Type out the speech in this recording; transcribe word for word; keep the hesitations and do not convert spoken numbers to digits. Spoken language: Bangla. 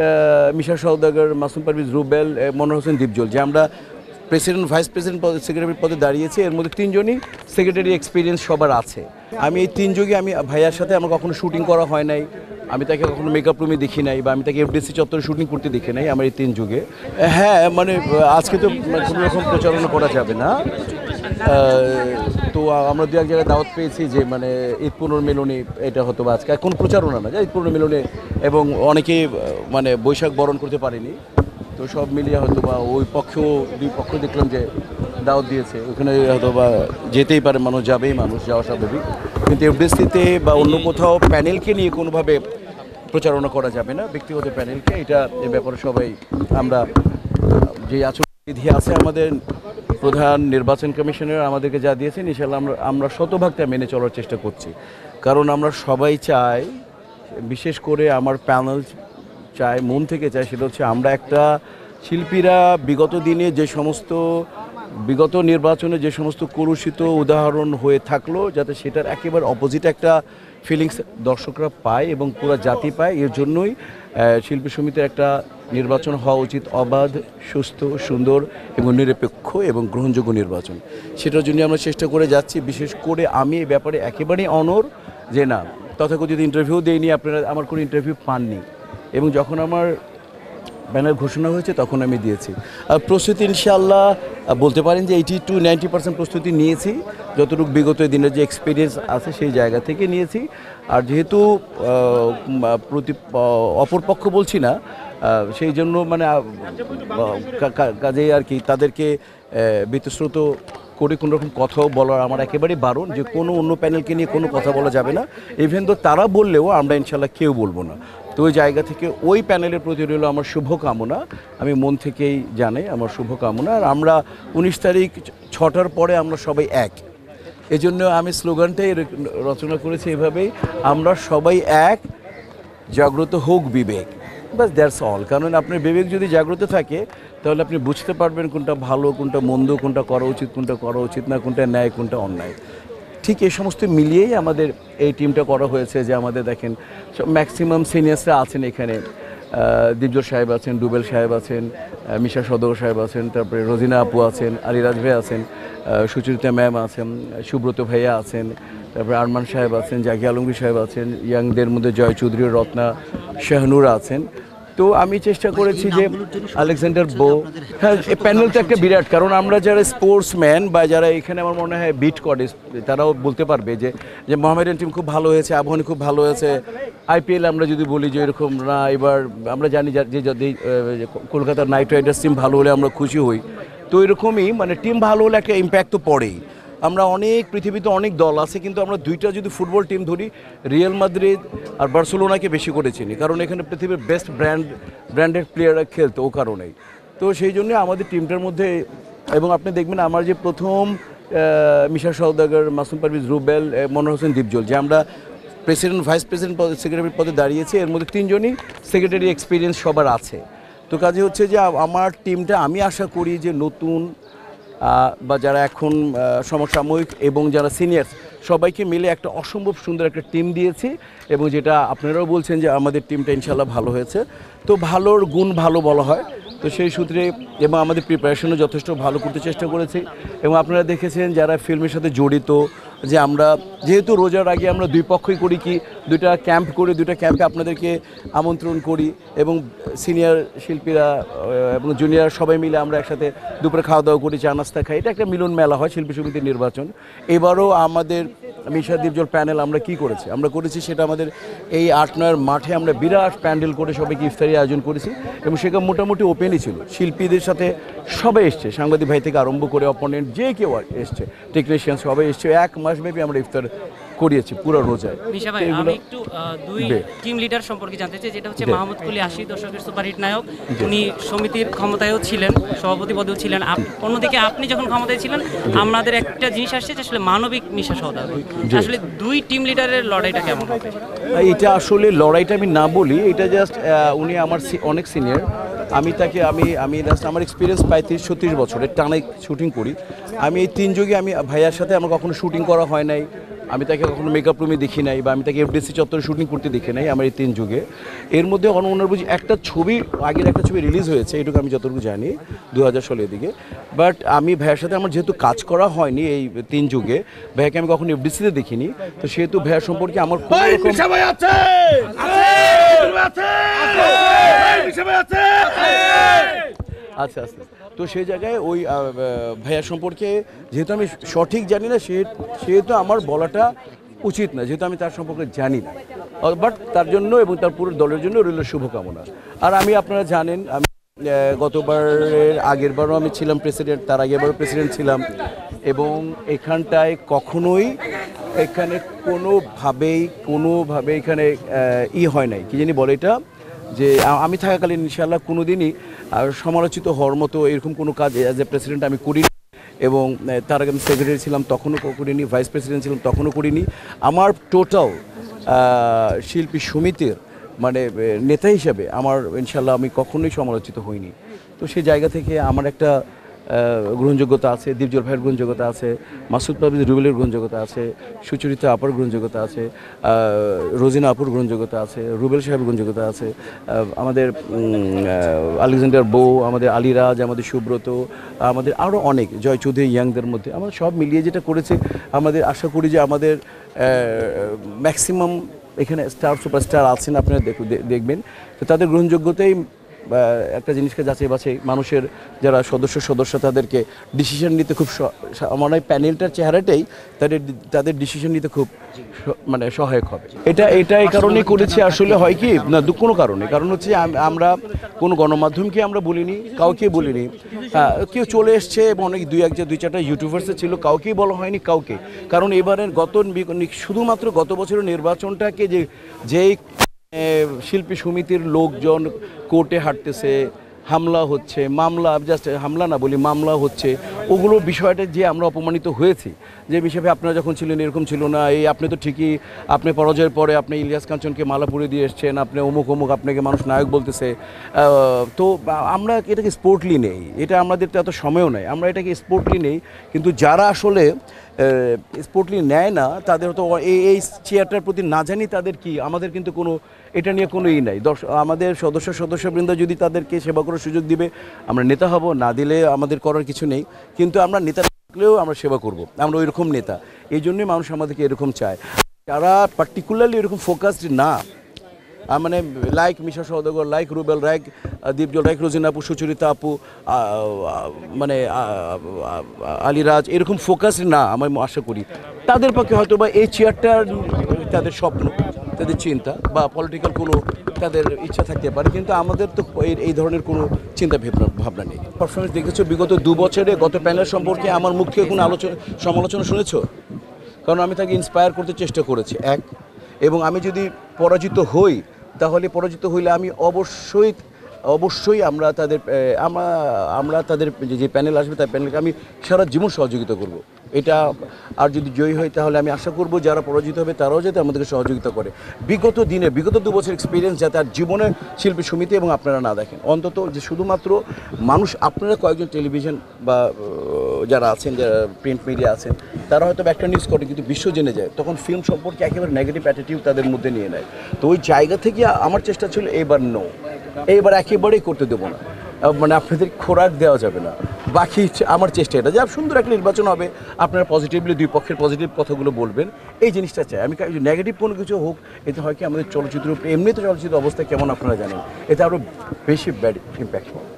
মিশা সওদাগর, মাসুম পারভেজ রুবেল, মনোয়ার হোসেন দীপজল, যে আমরা প্রেসিডেন্ট ভাইস প্রেসিডেন্ট পদে সেক্রেটারি পদে দাঁড়িয়েছি, এর মধ্যে তিনজনই সেক্রেটারি এক্সপিরিয়েন্স সবার আছে। আমি এই তিন যুগে আমি ভাইয়ার সাথে আমার কখনো শুটিং করা হয় নাই, আমি তাকে কখনো মেকআপ রুমে দেখি নাই, বা আমি তাকে এফডিসি চত্বরে শুটিং করতে দেখি নাই আমার এই তিন যুগে। হ্যাঁ, মানে আজকে তো কোনো রকম প্রচারণা করা যাবে না, তো আমরা দু এক জায়গায় দাওয়াত পেয়েছি যে মানে ঈদ পুনর্মিলনী এটা হতো বা আজকে কোনো প্রচারণা না, যে ঈদ পুনর্মিলনী, এবং অনেকেই মানে বৈশাখ বরণ করতে পারেনি, তো সব মিলিয়ে হয়তো বা ওই পক্ষ দুই পক্ষ দেখলাম যে দাওয়াত দিয়েছে, ওখানে হয়তো বা যেতেই পারে মানুষ, যাবেই মানুষ, যাওয়া স্বাভাবিক। কিন্তু এফডিসিতে বা অন্য কোথাও প্যানেলকে নিয়ে কোনোভাবে প্রচারণা করা যাবে না, ব্যক্তিগত প্যানেলকে, এটা এ ব্যাপারে সবাই আমরা যে আচরণবিধি আছে আমাদের প্রধান নির্বাচন কমিশনার আমাদেরকে যা দিয়েছেন, ইনশাআল্লাহ আমরা আমরা শতভাগ তা মেনে চলার চেষ্টা করছি। কারণ আমরা সবাই চাই, বিশেষ করে আমার প্যানেল চাই, মন থেকে চাই, সেটা হচ্ছে আমরা একটা শিল্পীরা বিগত দিনে যে সমস্ত বিগত নির্বাচনে যে সমস্ত কলুষিত উদাহরণ হয়ে থাকলো, যাতে সেটার একেবারে অপোজিট একটা ফিলিংস দর্শকরা পায় এবং পুরো জাতি পায়। এর জন্যই শিল্পী সমিতির একটা নির্বাচন হওয়া উচিত অবাধ, সুস্থ, সুন্দর এবং নিরপেক্ষ এবং গ্রহণযোগ্য নির্বাচন। সেটার জন্য আমরা চেষ্টা করে যাচ্ছি। বিশেষ করে আমি এই ব্যাপারে একেবারেই অনড় যে না, তথাকথিত ইন্টারভিউ দেইনি, আপনারা আমার কোনো ইন্টারভিউ পাননি, এবং যখন আমার ব্যানার ঘোষণা হয়েছে তখন আমি দিয়েছি। আর প্রস্তুতি ইনশাআল্লাহ বলতে পারেন যে এইটি টু নাইনটি পার্সেন্ট প্রস্তুতি নিয়েছি, যতটুকু বিগত দিনের যে এক্সপিরিয়েন্স আছে সেই জায়গা থেকে নিয়েছি। আর যেহেতু প্রতি অপরপক্ষ বলছি না, সেই জন্য মানে কাজেই আর কি তাদেরকে বীতশ্রুত করে কোনো রকম কথাও বলার আমার একেবারেই বারণ, যে কোনো অন্য প্যানেলকে নিয়ে কোনো কথা বলা যাবে না। ইভেন তো তারা বললেও আমরা ইনশাল্লাহ কেউ বলবো না। তো ওই জায়গা থেকে ওই প্যানেলের প্রতি রইল আমার শুভকামনা, আমি মন থেকেই জানাই আমার শুভকামনা। আর আমরা উনিশ তারিখ ছটার পরে আমরা সবাই এক, এজন্য আমি স্লোগানটাই রচনা করেছি এভাবেই, আমরা সবাই এক, জাগ্রত হোক বিবেক, বাস দ্যাটস অল। কারণ আপনার বিবেক যদি জাগ্রত থাকে তাহলে আপনি বুঝতে পারবেন কোনটা ভালো, কোনটা মন্দ, কোনটা করা উচিত, কোনটা করা উচিত না, কোনটা ন্যায়, কোনটা অন্যায়। ঠিক এই সমস্ত মিলিয়েই আমাদের এই টিমটা করা হয়েছে। যে আমাদের দেখেন ম্যাক্সিমাম সিনিয়র্সরা আছেন এখানে, দীপজল সাহেব আছেন, ডুবেল সাহেব আছেন, মিশা সদর সাহেব আছেন, তারপরে রোজিনা আপু আছেন, আলিরাজ ভাই আছেন, সুচরিতা ম্যাম আছেন, সুব্রত ভাইয়া আছেন, তারপরে আরমান সাহেব আছেন, জাকি আলমগীর সাহেব আছেন, ইয়াংদের মধ্যে জয় চৌধুরী, রত্না, শাহনুরা আছেন। তো আমি চেষ্টা করেছি যে আলেকজান্ডার বো, হ্যাঁ, এই প্যানেলটা একটা বিরাট, কারণ আমরা যারা স্পোর্টসম্যান বা যারা এখানে আমার মনে হয় বিট করে, তারাও বলতে পারবে যে যে মোহামেডান টিম খুব ভালো হয়েছে, আবাহনী খুব ভালো হয়েছে। আইপিএল আমরা যদি বলি যে এরকম না, এবার আমরা জানি যে যদি কলকাতার নাইট রাইডার্স টিম ভালো হলে আমরা খুশি হই, তো এরকমই মানে টিম ভালো হলে একটা ইম্প্যাক্ট তো পড়েই। আমরা অনেক পৃথিবীতে অনেক দল আছে, কিন্তু আমরা দুইটা যদি ফুটবল টিম ধরি, রিয়াল মাদ্রিদ আর বার্সেলোনাকে বেশি করে চিনি, কারণ এখানে পৃথিবীর বেস্ট ব্র্যান্ড ব্র্যান্ডেড প্লেয়াররা খেলতো ও কারণেই। তো সেই জন্য আমাদের টিমটার মধ্যে, এবং আপনি দেখবেন আমার যে প্রথম মিশা সওদাগর, মাসুম পারভেজ রুবেল, মনোয়ার হোসেন দীপজল, যে আমরা প্রেসিডেন্ট ভাইস প্রেসিডেন্ট পদে সেক্রেটারি পদে দাঁড়িয়েছি, এর মধ্যে তিনজনই সেক্রেটারি এক্সপিরিয়েন্স সবার আছে। তো কাজে হচ্ছে যে আমার টিমটা, আমি আশা করি যে নতুন বা যারা এখন সমসাময়িক এবং যারা সিনিয়র সবাইকে মিলে একটা অসম্ভব সুন্দর একটা টিম দিয়েছি, এবং যেটা আপনারাও বলছেন যে আমাদের টিমটা ইনশাল্লাহ ভালো হয়েছে। তো ভালোর গুণ ভালো বলা হয়, তো সেই সূত্রে এবং আমাদের প্রিপারেশনও যথেষ্ট ভালো করতে চেষ্টা করেছি। এবং আপনারা দেখেছেন যারা ফিল্মের সাথে জড়িত, যে আমরা যেহেতু রোজার আগে আমরা দুই পক্ষই করি কি দুইটা ক্যাম্প করি, দুইটা ক্যাম্পে আপনাদেরকে আমন্ত্রণ করি, এবং সিনিয়র শিল্পীরা এবং জুনিয়র সবাই মিলে আমরা একসাথে দুপুরে খাওয়া দাওয়া করি, চা নাস্তা খাই, এটা একটা মিলন মেলা হয় শিল্পী সমিতির নির্বাচন। এবারও আমাদের মিশা দীপজল প্যানেল আমরা কি করেছি, আমরা করেছি সেটা আমাদের এই আট নয়ের মাঠে আমরা বিরাট প্যান্ডেল করে সবাইকে ইফতারি আয়োজন করেছি, এবং সেটা মোটামুটি ওপেনই ছিল, শিল্পীদের সাথে সবাই এসছে, সাংবাদিক ভাই থেকে আরম্ভ করে অপোনেন্ট যে কেউ এসছে, টেকনিশিয়ান সবাই এসছে। এক মাস ব্যাপী আমরা ইফতার করিয়েছি পুরো রোজায়। মিশা ভাই, আমি একটু দুই টিম লিডার সম্পর্কে জানতে চাই, যেটা হচ্ছে মাহমুদ কুলি, আশি দশকের সুপারহিট নায়ক, উনি সমিতির ক্ষমতায়ও ছিলেন, সভাপতি পদেও ছিলেন। অন্যদিকে আপনি যখন ক্ষমতায় ছিলেন, আমাদের একটা জিনিস আসছে যে আসলে মানবিক মিশা সওদাগর, আসলে দুই টিম লিডারের লড়াইটা কেমন হবে? এটা আসলে লড়াইটা আমি না বলি, এটা জাস্ট উনি আমার অনেক সিনিয়র, আমি তাকে আমি আমি জাস্ট আমার এক্সপিরিয়েন্স প্রায় তিরিশ ছত্রিশ বছরের টানে শুটিং করি। আমি এই তিন যুগে আমি ভাইয়ার সাথে আমার কখনো শুটিং করা হয় নাই, আমি তাকে কখনো মেকআপ রুমে দেখি নাই বা আমি তাকে এফডিসি চত্বরে শুটিং করতে দেখি নাই আমার এই তিন যুগে। এর মধ্যে অনন্য বুঝি একটা ছবি, আগের একটা ছবি রিলিজ হয়েছে, এটুকু আমি যতটুকু জানি দু হাজার ষোলোর দিকে। বাট আমি ভাইয়ের সাথে আমার যেহেতু কাজ করা হয়নি এই তিন যুগে, ভাইয়াকে আমি কখনো এফডিসিতে দেখিনি, তো সেহেতু ভাইয়ার সম্পর্কে আমার কোনো রকম আচ্ছা আচ্ছা তো সেই জায়গায় ওই ভাইয়া সম্পর্কে যেহেতু আমি সঠিক জানি না, সে সেহেতু আমার বলাটা উচিত না, যেহেতু আমি তার সম্পর্কে জানি না। বাট তার জন্য এবং তার পুরো দলের জন্য রইল শুভকামনা। আর আমি, আপনারা জানেন, আমি গতবারের আগের বারও আমি ছিলাম প্রেসিডেন্ট, তার আগের বারও প্রেসিডেন্ট ছিলাম, এবং এখানটায় কখনোই এখানে কোনোভাবেই কোনোভাবে এখানে ই হয় নাই, কি জানি বলে এটা, যে আমি থাকাকালীন ইনশাআল্লাহ কোনো দিনই সমালোচিত হওয়ার মতো এরকম কোনো কাজ অ্যাজ এ প্রেসিডেন্ট আমি করিনি, এবং তার আগে আমি সেক্রেটারি ছিলাম তখনও করিনি, ভাইস প্রেসিডেন্ট ছিলাম তখনও করিনি। আমার টোটাল শিল্পী সমিতির মানে নেতা হিসাবে আমার ইনশাআল্লাহ আমি কখনোই সমালোচিত হইনি। তো সেই জায়গা থেকে আমার একটা গ্রহণযোগ্যতা আছে, দীপজল ভাইয়ের গ্রহণযোগ্যতা আছে, মাসুদ পারভেজ রুবেলের গ্রহণযোগ্যতা আছে, সুচরিতা আপার গ্রহণযোগ্যতা আছে, রোজিনা আপুর গ্রহণযোগ্যতা আছে, রুবেল সাহেবের গ্রহণযোগ্যতা আছে, আমাদের আলেকজান্ডার বউ, আমাদের আলিরাজ, আমাদের সুব্রত, আমাদের আরও অনেক, জয় চৌধুরী ইয়াংদের মধ্যে আমরা সব মিলিয়ে যেটা করেছে, আমাদের আশা করি যে আমাদের ম্যাক্সিমাম এখানে স্টার সুপারস্টার আছেন, আপনারা দেখবেন, তো তাদের গ্রহণযোগ্যতাই একটা জিনিসকে যাচাই বাছাই মানুষের যারা সদস্য সদস্য তাদেরকে ডিসিশন নিতে খুব মানে প্যানেলটার চেহারাটাই তাদের তাদের ডিসিশন নিতে খুব মানে সহায়ক হবে। এটা এটা এই কারণেই করেছি, আসলে হয় কি না দু কোনো কারণে, কারণ হচ্ছে আমরা কোনো গণমাধ্যমকে আমরা বলিনি, কাউকে বলিনি, কেউ চলে এসছে এবং অনেক দুই এক দুই চারটা ইউটিউবার্সে ছিল, কাউকেই বলা হয়নি কাউকে, কারণ এবারের গত শুধুমাত্র গত বছরের নির্বাচনটাকে যে যেই শিল্পী সমিতির লোকজন কোর্টে হাঁটতেছে, হামলা হচ্ছে, মামলা, জাস্ট হামলা না বলি মামলা হচ্ছে, ওগুলো বিষয়টা যে আমরা অপমানিত হয়েছি, যে বিষয়ে আপনারা যখন ছিলেন এরকম ছিল না, এই আপনি তো ঠিকই আপনি পরাজয়ের পরে আপনি ইলিয়াস কাঞ্চনকে মালা পরে দিয়ে এসছেন, আপনি অমুক অমুক আপনাকে মানুষ নায়ক বলতেছে, তো আমরা এটাকে স্পোর্টলি নেই, এটা আমাদের তো এত সময়ও নেই, আমরা এটাকে স্পোর্টলি নেই, কিন্তু যারা আসলে স্পোর্টলি নেয় না তাদের তো এই এই চেয়ারটার প্রতি না জানি তাদের কি, আমাদের কিন্তু কোনো এটা নিয়ে কোনো ই নাই। দর্শক আমাদের সদস্য সদস্যবৃন্দ যদি তাদেরকে সেবা করার সুযোগ দিবে আমরা নেতা হব, না দিলে আমাদের করার কিছু নেই, কিন্তু আমরা নেতা থাকলেও আমরা সেবা করব, আমরা ওই রকম নেতা, এই জন্যই মানুষ আমাদেরকে এরকম চায়। যারা পার্টিকুলারলি এরকম ফোকাসড না, মানে like Misha Sawdagar, like Rubel, like Dipjol, like Rozina আপু, সুচরিতা আপু, মানে আলিরাজ, এরকম ফোকাস না আমি আশা করি, তাদের পক্ষে হয়তো বা এই চেয়ারটা তাদের স্বপ্ন, তাদের চিন্তা বা পলিটিক্যাল কোনো তাদের ইচ্ছা থাকতে পারে, কিন্তু আমাদের তো এই ধরনের কোনো চিন্তা ভাবনা ভাবনা নেই। পারফরমেন্স দেখেছো বিগত দু বছরে গত প্যানেল সম্পর্কে আমার মুখ থেকে কোনো আলোচনা সমালোচনা শুনেছো? কারণ আমি তাকে ইন্সপায়ার করতে চেষ্টা করেছি এক, এবং আমি যদি পরাজিত হই তাহলে পরাজিত হইলে আমি অবশ্যই অবশ্যই আমরা তাদের আমরা আমরা তাদের যে প্যানেল আসবে তার প্যানেলকে আমি সারা জীবন সহযোগিতা করব। এটা আর যদি জয়ী হয় তাহলে আমি আশা করব যারা পরাজিত হবে তারাও যাতে আমাদেরকে সহযোগিতা করে, বিগত দিনে বিগত দু বছর এক্সপিরিয়েন্স যাতে আর জীবনে শিল্পী সমিতি এবং আপনারা না দেখেন, অন্তত যে শুধুমাত্র মানুষ আপনারা কয়েকজন টেলিভিশন বা যারা আছেন, যারা প্রিন্ট মিডিয়া আছেন, তারা হয়তো একটা নিউজ করে কিন্তু বিশ্ব জেনে যায়, তখন ফিল্ম সম্পর্কে একেবারে নেগেটিভ অ্যাটিটিউড তাদের মধ্যে নিয়ে নেয়। তো ওই জায়গা থেকে আমার চেষ্টা ছিল এইবার নো, এইবার একেবারেই করতে দেবো না, মানে আপনাদের খোরাক দেওয়া যাবে না। বাকি আমার চেষ্টা এটা যে সুন্দর একটা নির্বাচন হবে, আপনারা পজিটিভলি দুই পক্ষের পজিটিভ কথাগুলো বলবেন, এই জিনিসটা চাই আমি। নেগেটিভ কোনো কিছু হোক, এতে হয় কি আমাদের চলচ্চিত্র এমনিতে চলচ্চিত্র অবস্থা কেমন আপনারা জানেন, এতে আরও বেশি ব্যাড ইম্প্যাক্ট হবে।